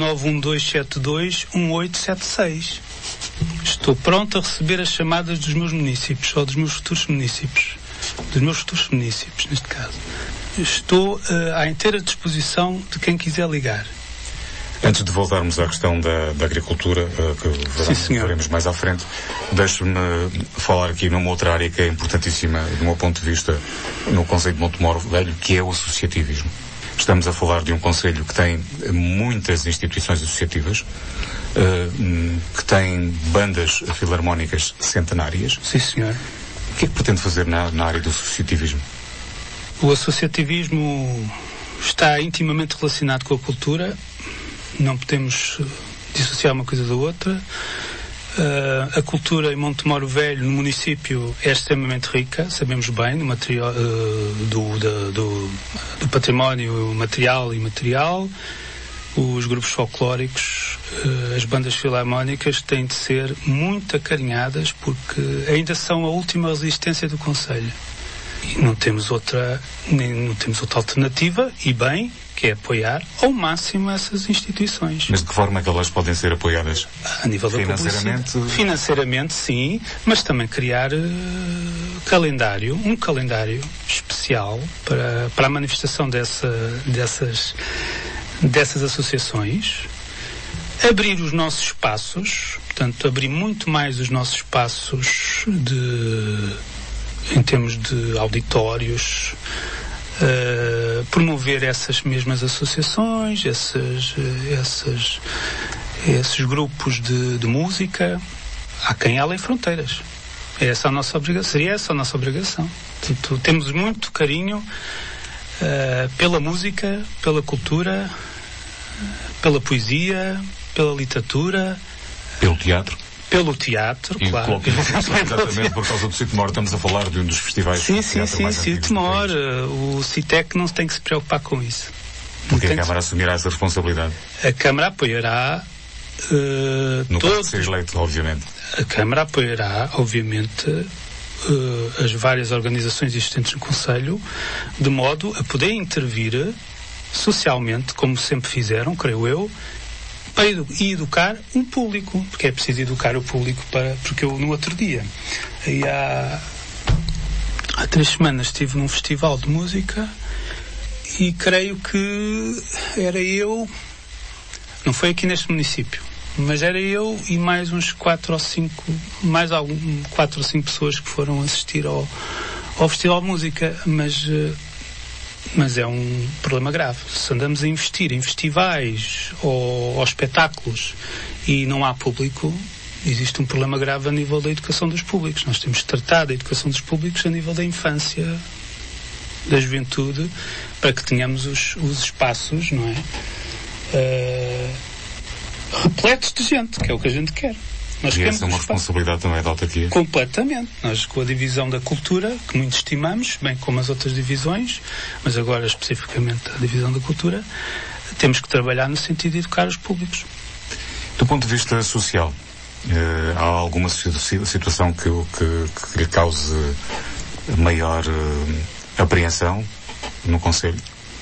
912721876. Estou pronto a receber as chamadas dos meus munícipes, ou dos meus futuros munícipes. Dos meus futuros munícipes, neste caso. Estou à inteira disposição de quem quiser ligar. Antes de voltarmos à questão da agricultura, que veremos mais à frente, deixe-me falar aqui numa outra área que é importantíssima, do meu ponto de vista, no Concelho de Montemor Velho, que é o associativismo. Estamos a falar de um concelho que tem muitas instituições associativas, que tem bandas filarmónicas centenárias. Sim, senhor. O que é que pretende fazer na área do associativismo? O associativismo está intimamente relacionado com a cultura. Não podemos dissociar uma coisa da outra. A cultura em Montemor Velho, no município, é extremamente rica, sabemos bem, no material, do património material e imaterial. Os grupos folclóricos, as bandas filarmónicas têm de ser muito acarinhadas porque ainda são a última resistência do concelho. E não temos outra alternativa, e bem, que é apoiar ao máximo essas instituições. Mas de que forma é que elas podem ser apoiadas? A nível da financeiramente? Financeiramente, sim, mas também criar um calendário especial para a manifestação dessas associações, abrir os nossos espaços, portanto, abrir muito mais os nossos espaços em termos de auditórios, promover essas mesmas associações, esses grupos de música. Há quem além fronteiras. Seria essa a nossa obrigação. Portanto, temos muito carinho pela música, pela cultura, pela poesia, pela literatura. Pelo teatro? Pelo teatro, e claro. Exatamente por causa do Citemor, estamos a falar de um dos festivais de teatro mais antigos. Citemor. O Citec não tem que se preocupar com isso. Porque a Câmara assumirá essa responsabilidade? A Câmara apoiará no caso de ser eleito, obviamente. A Câmara apoiará, obviamente, as várias organizações existentes no Concelho, de modo a poder intervir socialmente, como sempre fizeram, creio eu, para educar um público, porque é preciso educar o público porque eu no outro dia, aí há 3 semanas estive num festival de música e creio que era eu, não foi aqui neste município, mas era eu e mais uns 4 ou 5 pessoas que foram assistir ao festival de música, mas é um problema grave. Se andamos a investir em festivais ou espetáculos e não há público, existe um problema grave a nível da educação dos públicos. Nós temos de tratar da educação dos públicos a nível da infância, da juventude, para que tenhamos os espaços, não é? Repletos de gente, que é o que a gente quer. E essa é uma responsabilidade também da autarquia? Completamente. Nós, com a divisão da cultura, que muito estimamos, bem como as outras divisões, mas agora especificamente a divisão da cultura, temos que trabalhar no sentido de educar os públicos. Do ponto de vista social, há alguma situação que lhe cause maior apreensão no Concelho?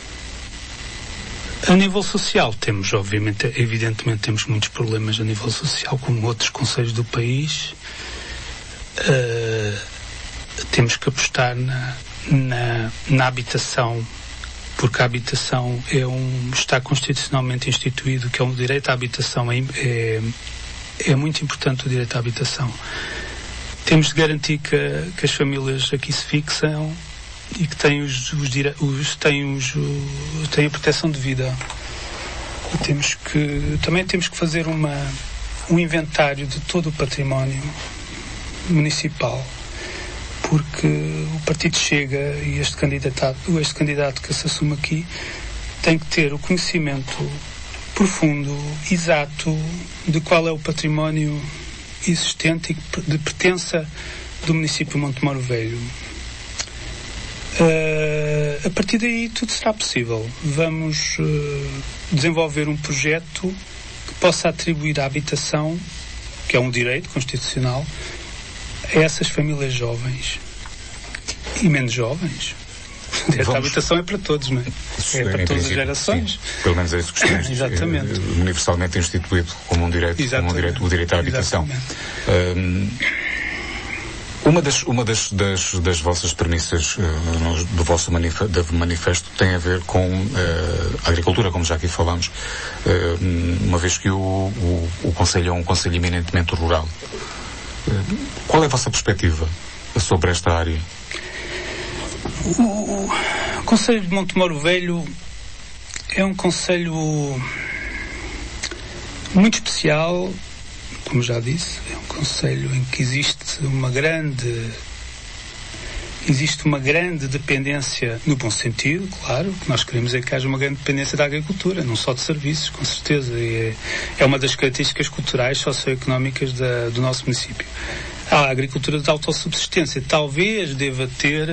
A nível social temos, evidentemente temos muitos problemas a nível social, como outros concelhos do país. temos que apostar na habitação, porque a habitação está constitucionalmente instituído, que é um direito à habitação, é muito importante o direito à habitação. Temos de garantir que as famílias aqui se fixam e que têm a proteção de vida. E também temos que fazer um inventário de todo o património municipal, porque o Partido Chega e este candidato que se assume aqui tem que ter o conhecimento profundo, exato, de qual é o património existente e de pertença do município de Montemoro Velho. A partir daí tudo será possível. Vamos desenvolver um projeto que possa atribuir a habitação, que é um direito constitucional, a essas famílias jovens e menos jovens. A habitação é para todos, não é? É para todas as gerações. Sim. Pelo menos é isso que estamos. Exatamente. Universalmente instituído como um direito, o direito à habitação. Uma das vossas premissas do vosso manifesto tem a ver com a agricultura, como já aqui falámos, uma vez que o Conselho é um Conselho eminentemente rural. Qual é a vossa perspectiva sobre esta área? O Conselho de Montemoro Velho é um concelho muito especial, como já disse. É um concelho em que existe uma grande dependência, no bom sentido, claro. O que nós queremos é que haja uma grande dependência da agricultura, não só de serviços, com certeza. E é uma das características culturais, socioeconómicas do nosso município. A agricultura de autossubsistência talvez deva ter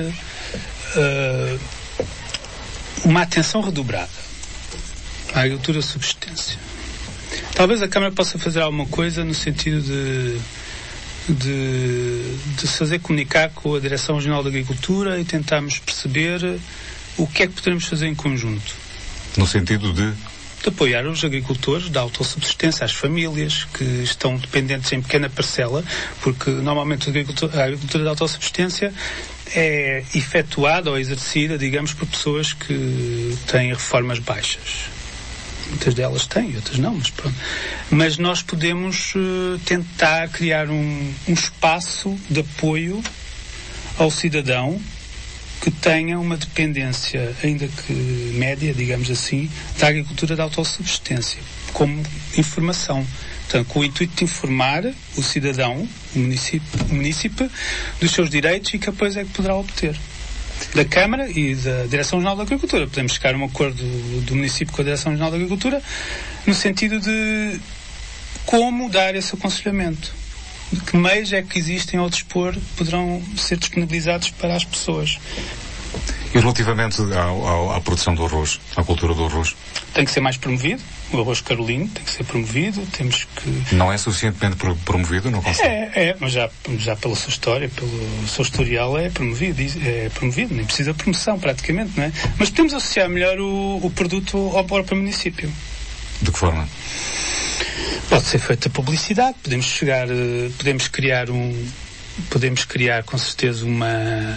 uma atenção redobrada à agricultura de subsistência. Talvez a Câmara possa fazer alguma coisa no sentido de se fazer comunicar com a Direção Regional da Agricultura e tentarmos perceber o que é que poderemos fazer em conjunto. No sentido de apoiar os agricultores da autossubsistência, as famílias que estão dependentes em pequena parcela, porque normalmente a agricultura da autossubsistência é efetuada ou exercida, digamos, por pessoas que têm reformas baixas. Muitas delas têm, outras não, mas pronto. Mas nós podemos tentar criar um espaço de apoio ao cidadão que tenha uma dependência, ainda que média, digamos assim, da agricultura de autossubsistência, como informação. Portanto, com o intuito de informar o cidadão, o munícipe, dos seus direitos e que depois é que poderá obter. Da Câmara e da Direção Regional da Agricultura. Podemos chegar a um acordo do município com a Direção Regional da Agricultura no sentido de como dar esse aconselhamento. De que meios é que existem ao dispor poderão ser disponibilizados para as pessoas. E relativamente à produção do arroz, à cultura do arroz? Tem que ser mais promovido. O arroz carolino tem que ser promovido. Temos que... Não é suficientemente promovido no Conselho? Mas já pela sua história, pelo seu historial é promovido, nem precisa de promoção praticamente, não é? Mas podemos associar melhor o produto ao próprio município. De que forma? Pode ser feita publicidade, podemos criar com certeza uma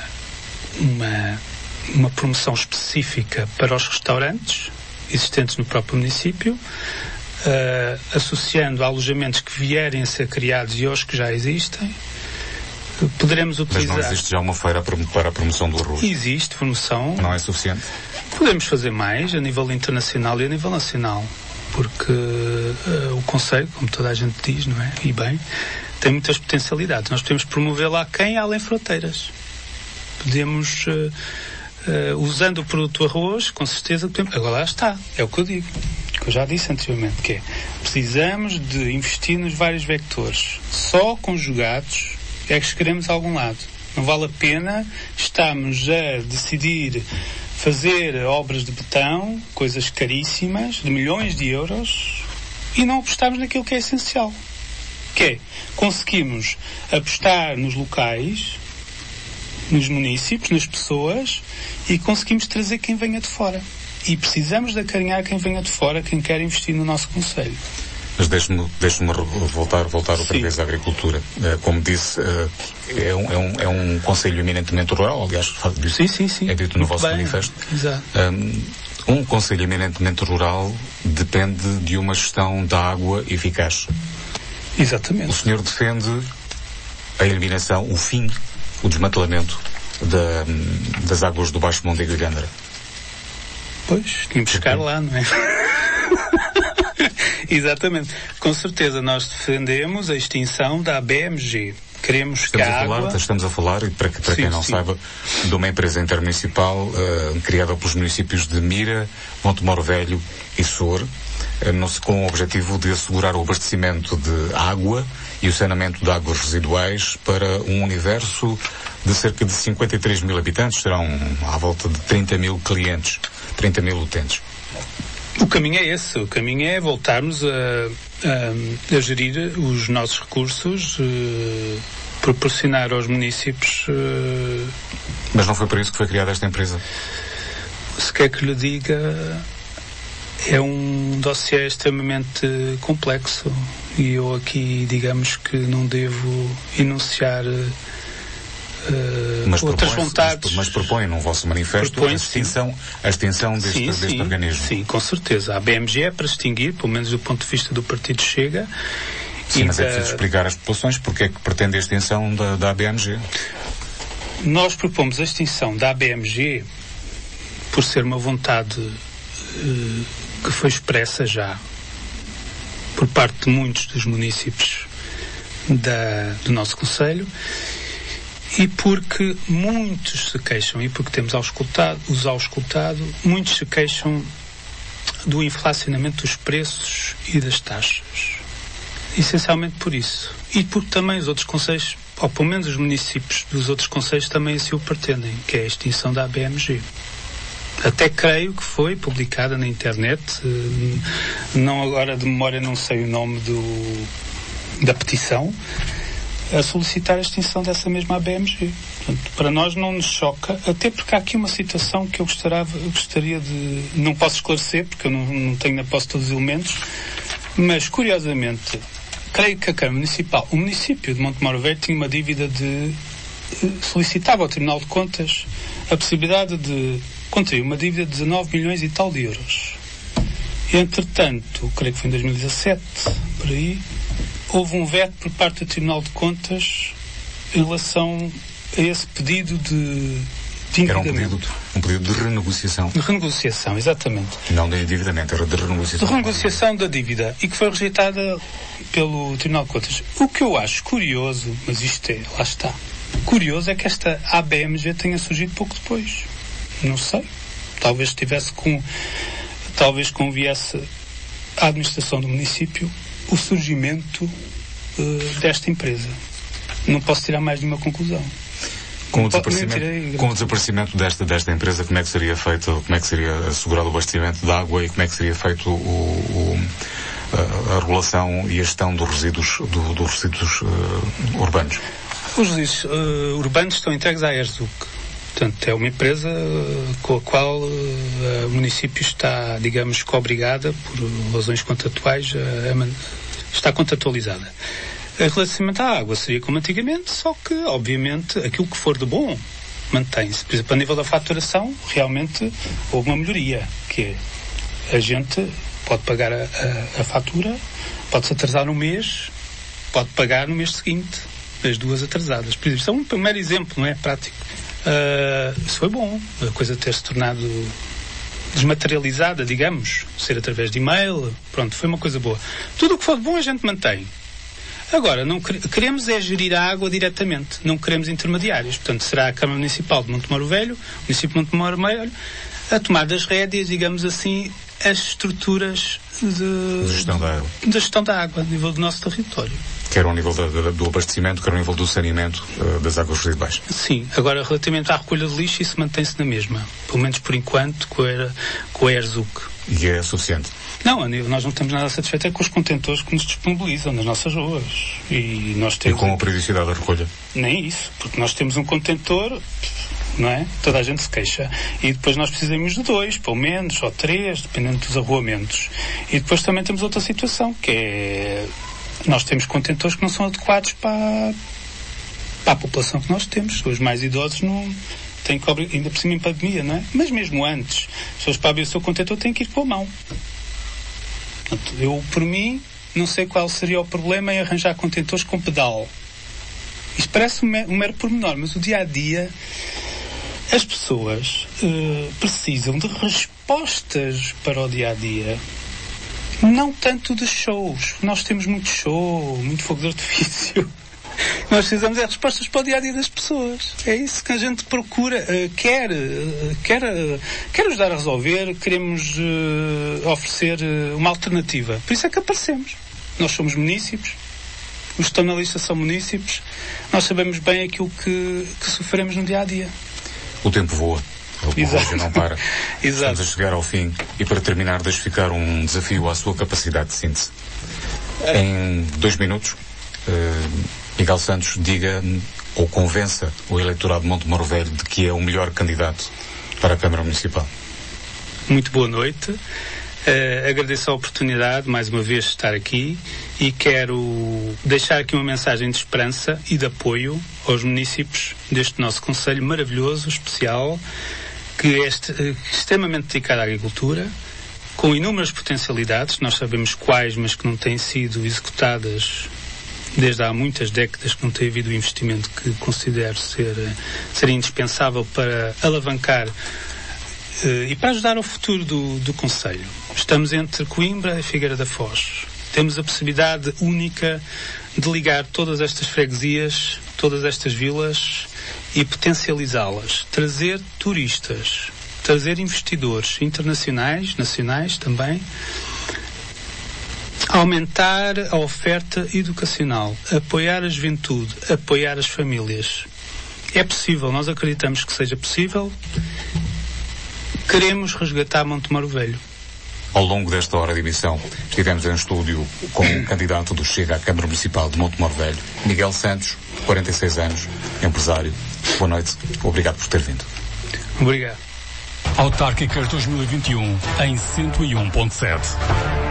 promoção específica para os restaurantes existentes no próprio município, associando a alojamentos que vierem a ser criados e aos que já existem. Poderemos utilizar... Mas não existe já uma feira para a promoção do arroz? Existe promoção. Não é suficiente? Podemos fazer mais a nível internacional e a nível nacional, porque o Conselho, como toda a gente diz, não é? E bem, tem muitas potencialidades. Nós podemos promovê-la além fronteiras. Podemos, usando o produto arroz, com certeza podemos... Agora lá está, é o que eu digo, que eu já disse anteriormente, que é, precisamos de investir nos vários vectores. Só conjugados é que chegaremos a algum lado. Não vale a pena estarmos a decidir fazer obras de betão, coisas caríssimas, de milhões de euros, e não apostarmos naquilo que é essencial. Que é, conseguimos apostar nos locais, nos municípios, nas pessoas, e conseguimos trazer quem venha de fora. E precisamos de acarinhar quem venha de fora, quem quer investir no nosso concelho. Mas deixe-me voltar outra vez à agricultura. Como disse, é um conselho eminentemente rural, aliás, sim. É dito no vosso manifesto. Exato. Um conselho eminentemente rural depende de uma gestão da água eficaz. Exatamente. O senhor defende a eliminação, o fim, o desmantelamento das águas do Baixo Mondego e Gândara. Pois, tínhamos que chegar lá, não é? Exatamente. Com certeza nós defendemos a extinção da ABMG. Queremos que a água... Estamos a falar, e para quem não saiba, de uma empresa intermunicipal criada pelos municípios de Mira, Montemor Velho e Sor, com o objetivo de assegurar o abastecimento de água e o saneamento de águas residuais para um universo de cerca de 53 mil habitantes. Serão à volta de 30 mil clientes, 30 mil utentes. O caminho é esse. O caminho é voltarmos a gerir os nossos recursos, proporcionar aos municípios... Mas não foi por isso que foi criada esta empresa? Se quer que lhe diga, é um dossiê extremamente complexo e eu aqui, digamos que não devo enunciar outras vontades. Mas propõe no vosso manifesto a extinção deste organismo. Sim, com certeza. A BMG é para extinguir, pelo menos do ponto de vista do Partido Chega. Sim, mas é preciso explicar às populações porque é que pretende a extinção da ABMG. Nós propomos a extinção da ABMG por ser uma vontade que foi expressa já por parte de muitos dos municípios do nosso concelho. E porque muitos se queixam, e porque temos os auscultado, muitos se queixam do inflacionamento dos preços e das taxas. Essencialmente por isso. E porque também os outros concelhos, ou pelo menos os municípios dos outros concelhos, também assim o pretendem, que é a extinção da ABMG. Até creio que foi publicada na internet, não agora de memória não sei o nome da petição, a solicitar a extinção dessa mesma ABMG. Portanto, para nós não nos choca, até porque há aqui uma situação que eu gostaria de... Não posso esclarecer, porque eu não tenho na posse todos os elementos, mas, curiosamente, creio que a Câmara Municipal, o município de Montemor Velho tinha uma dívida solicitava ao Tribunal de Contas a possibilidade de contrair uma dívida de 19 milhões e tal de euros. E, entretanto, creio que foi em 2017, por aí, houve um veto por parte do Tribunal de Contas em relação a esse pedido de endividamento. Era um pedido de renegociação. De renegociação, exatamente. Não de endividamento, era de renegociação. De renegociação da dívida, e que foi rejeitada pelo Tribunal de Contas. O que eu acho curioso, mas isto lá está, curioso é que esta ABMG tenha surgido pouco depois. Não sei. Talvez conviesse à administração do município o surgimento desta empresa. Não posso tirar mais nenhuma conclusão. Com o desaparecimento desta empresa, como é que seria feito, como é que seria assegurado o abastecimento de água e como é que seria feito a regulação e a gestão dos resíduos, dos resíduos urbanos? Os resíduos urbanos estão entregues à ERZUC. Portanto, é uma empresa com a qual o município está, digamos, obrigada, por razões contratuais, está contratualizada. Relativamente à água, seria como antigamente, só que, obviamente, aquilo que for de bom mantém-se. Por exemplo, a nível da faturação, realmente houve uma melhoria, que é, a gente pode pagar a fatura, pode-se atrasar um mês, pode pagar no mês seguinte, as duas atrasadas. Por exemplo, isso é um primeiro exemplo, não é? Prático. Isso foi bom, a coisa ter se tornado desmaterializada, digamos, ser através de e-mail, pronto, foi uma coisa boa. Tudo o que for de bom a gente mantém. Agora, não queremos é gerir a água diretamente, não queremos intermediários. Portanto, será a Câmara Municipal de Montemor Velho, o município de Montemor Velho, a tomar das rédeas, digamos assim, as estruturas de gestão da água a nível do nosso território. Quer ao nível do abastecimento, quer ao nível do saneamento das águas residuais. Sim. Agora, relativamente à recolha de lixo, isso mantém-se na mesma. Pelo menos por enquanto, com a ERZUC. E é suficiente? Não, nós não estamos nada satisfeitos com os contentores que nos disponibilizam nas nossas ruas. E nós temos... E com a periodicidade da recolha? Nem isso, porque nós temos um contentor, não é? Toda a gente se queixa. E depois nós precisamos de 2, pelo menos, ou 3, dependendo dos arruamentos. E depois também temos outra situação, que é, nós temos contentores que não são adequados para a população que nós temos. Os mais idosos não têm que abrir, ainda por cima em pandemia, não é? Mas mesmo antes, as pessoas para abrir o seu contentor têm que ir com a mão. Portanto, eu, por mim, não sei qual seria o problema em arranjar contentores com pedal. Isto parece um mero pormenor, mas o dia-a-dia, as pessoas precisam de respostas para o dia-a-dia. Não tanto de shows. Nós temos muito show, muito fogo de artifício. Nós precisamos de respostas para o dia-a-dia das pessoas. É isso que a gente procura, quer ajudar a resolver, queremos oferecer uma alternativa. Por isso é que aparecemos. Nós somos munícipes, os que estão na lista são munícipes, nós sabemos bem aquilo que sofremos no dia-a-dia. O tempo voa. O relógio não para. Exato. Estamos a chegar ao fim e, para terminar, deixo ficar um desafio à sua capacidade de síntese. Em 2 minutos, Miguel Santos diga ou convença o eleitorado de Montemor Velho de que é o melhor candidato para a Câmara Municipal. Muito boa noite. Agradeço a oportunidade, mais uma vez, de estar aqui e quero deixar aqui uma mensagem de esperança e de apoio aos munícipes deste nosso concelho maravilhoso, especial, que é extremamente dedicado à agricultura, com inúmeras potencialidades, nós sabemos quais, mas que não têm sido executadas desde há muitas décadas, que não tem havido o investimento que considero ser indispensável para alavancar e para ajudar ao futuro do concelho. Estamos entre Coimbra e Figueira da Foz. Temos a possibilidade única de ligar todas estas freguesias, todas estas vilas e potencializá-las. Trazer turistas, trazer investidores internacionais, nacionais também, aumentar a oferta educacional, apoiar a juventude, apoiar as famílias. É possível, nós acreditamos que seja possível. Queremos resgatar Montemor Velho. Ao longo desta hora de emissão, estivemos em estúdio com o candidato do Chega à Câmara Municipal de Montemor Velho, Miguel Santos, 46 anos, empresário. Boa noite, obrigado por ter vindo. Obrigado. Autárquicas 2021 em 101.7.